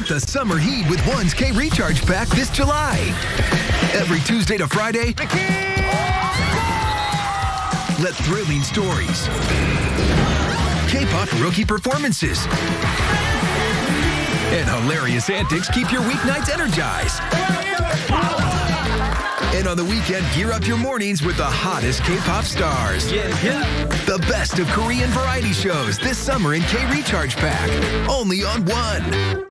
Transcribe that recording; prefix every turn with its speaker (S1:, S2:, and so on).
S1: Fight the summer heat with One's K-Recharge Pack this July. Every Tuesday to Friday, let thrilling stories, K-pop rookie performances, and hilarious antics keep your weeknights energized. And on the weekend, gear up your mornings with the hottest K-pop stars. The best of Korean variety shows this summer in K-Recharge Pack. Only on One.